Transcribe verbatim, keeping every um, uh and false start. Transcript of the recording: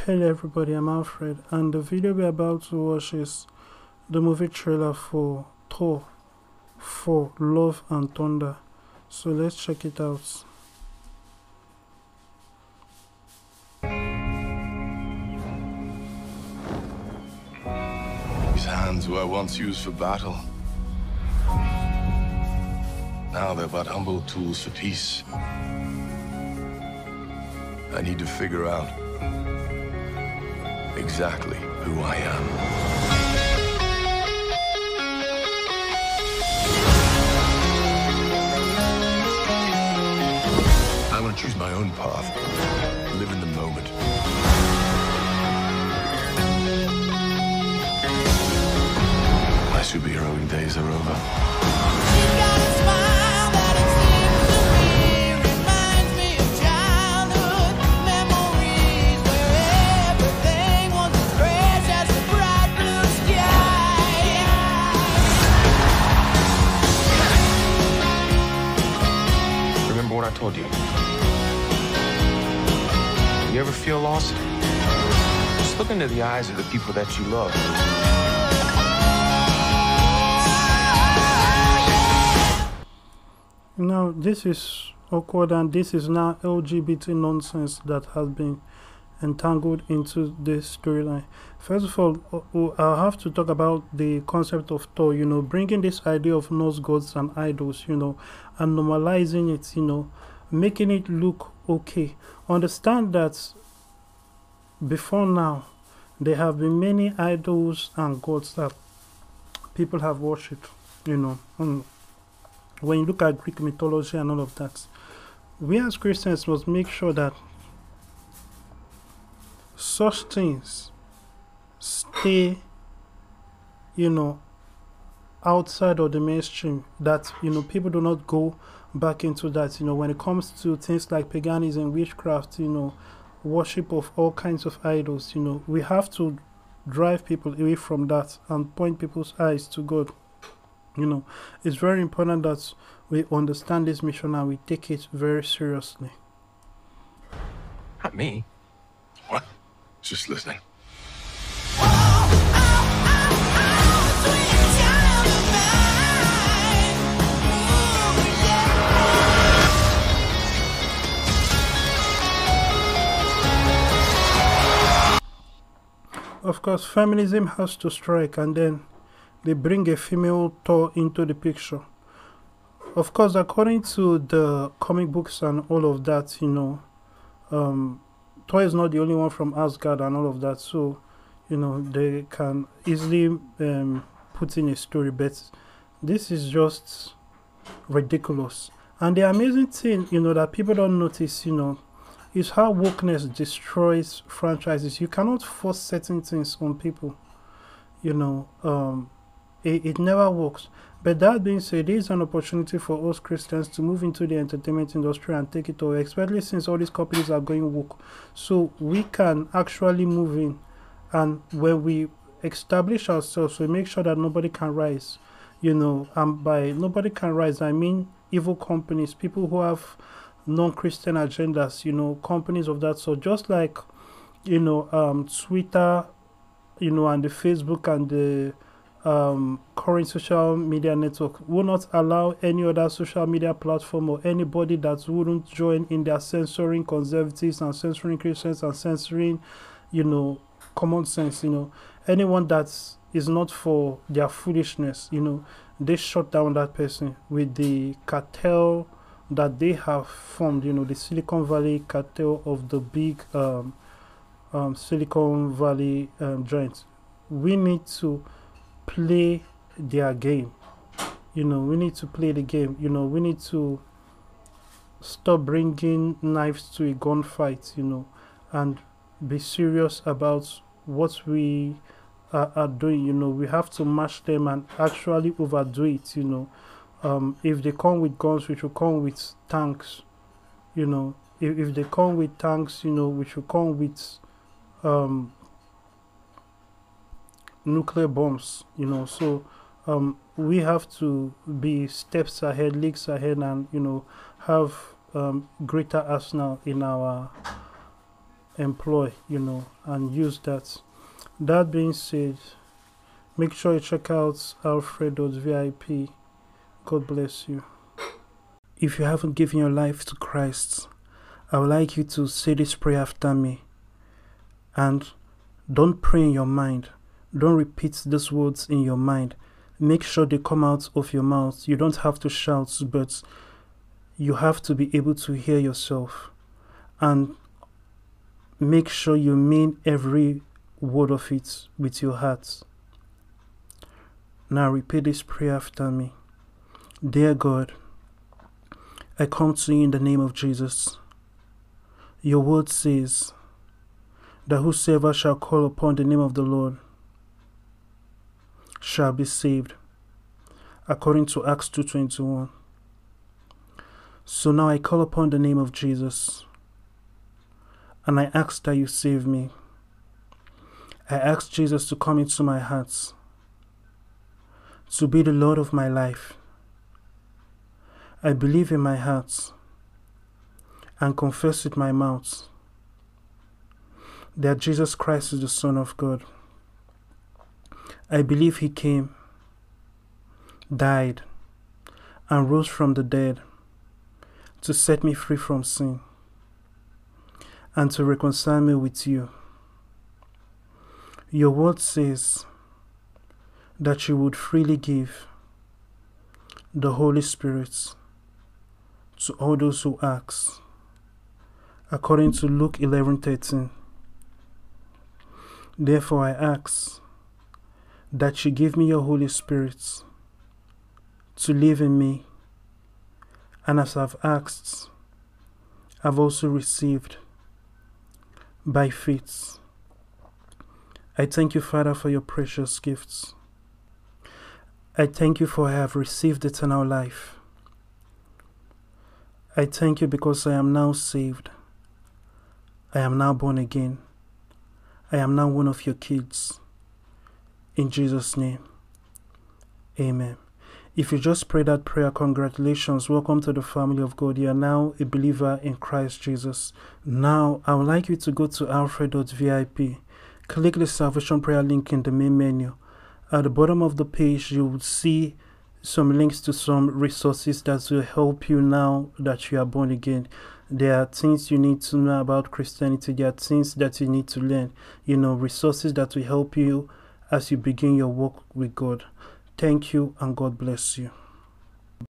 Hello everybody, I'm Alfred, and the video we're about to watch is the movie trailer for Thor for Love and Thunder. So let's check it out. These hands were once used for battle. Now they're but humble tools for peace. I need to figure out exactly who I am. I want to choose my own path, live in the moment. My superheroing days are over. What I told you. You ever feel lost? Just look into the eyes of the people that you love. Now this is awkward, and this is now L G B T nonsense that has been entangled into this storyline. First of all, I'll have to talk about the concept of Thor, you know, bringing this idea of Norse gods and idols, you know, and normalizing it, you know, making it look okay. Understand that before now, there have been many idols and gods that people have worshipped, you know. And when you look at Greek mythology and all of that, we as Christians must make sure that such things stay, you know, outside of the mainstream, that, you know, people do not go back into that. You know, when it comes to things like paganism, witchcraft, you know, worship of all kinds of idols, you know, we have to drive people away from that and point people's eyes to God. You know, it's very important that we understand this mission and we take it very seriously. Not me. What? Just listening. Of course, feminism has to strike, and then they bring a female Thor into the picture. Of course, according to the comic books and all of that, you know, um, Thor is not the only one from Asgard and all of that, so, you know, they can easily um, put in a story, but this is just ridiculous. And the amazing thing, you know, that people don't notice, you know, is how wokeness destroys franchises. You cannot force certain things on people, you know. Um, it, it never works. But that being said, there is an opportunity for us Christians to move into the entertainment industry and take it over, especially since all these companies are going woke. So we can actually move in, and when we establish ourselves, we make sure that nobody can rise, you know. And by nobody can rise, I mean evil companies, people who have non-Christian agendas, you know, companies of that sort, just like, you know, um, Twitter, you know, and the Facebook and the um, current social media network will not allow any other social media platform or anybody that wouldn't join in their censoring conservatives and censoring Christians and censoring, you know, common sense, you know, anyone that is not for their foolishness, you know, they shut down that person with the cartel that they have formed, you know, the Silicon Valley cartel of the big um, um, Silicon Valley um, giants. We need to play their game, you know, we need to play the game, you know, we need to stop bringing knives to a gunfight, you know, and be serious about what we are, are doing, you know. We have to match them and actually overdo it, you know. Um, if they come with guns, we should come with tanks, you know. If, if they come with tanks, you know, we should come with um, nuclear bombs, you know. So um, we have to be steps ahead, leagues ahead, and, you know, have um, greater arsenal in our employ, you know, and use that. That being said, make sure you check out alfred dot V I P. God bless you. If you haven't given your life to Christ, I would like you to say this prayer after me. And don't pray in your mind. Don't repeat these words in your mind. Make sure they come out of your mouth. You don't have to shout, but you have to be able to hear yourself. And make sure you mean every word of it with your heart. Now repeat this prayer after me. Dear God, I come to you in the name of Jesus. Your word says that whosoever shall call upon the name of the Lord shall be saved, according to Acts two twenty-one. So now I call upon the name of Jesus, and I ask that you save me. I ask Jesus to come into my heart, to be the Lord of my life. I believe in my heart and confess with my mouth that Jesus Christ is the Son of God. I believe he came, died, and rose from the dead to set me free from sin and to reconcile me with you. Your word says that you would freely give the Holy Spirit to all those who ask, according to Luke eleven thirteen. Therefore I ask that you give me your Holy Spirit to live in me, and as I've asked, I've also received by faith. I thank you, Father, for your precious gifts. I thank you for I have received eternal life. I thank you because I am now saved. I am now born again. I am now one of your kids. In Jesus' name, amen. If you just prayed that prayer, congratulations. Welcome to the family of God. You are now a believer in Christ Jesus. Now, I would like you to go to alfred dot V I P. Click the salvation prayer link in the main menu. At the bottom of the page, you will see some links to some resources that will help you now that you are born again. There are things you need to know about Christianity. There are things that you need to learn. You know, resources that will help you as you begin your walk with God. Thank you, and God bless you.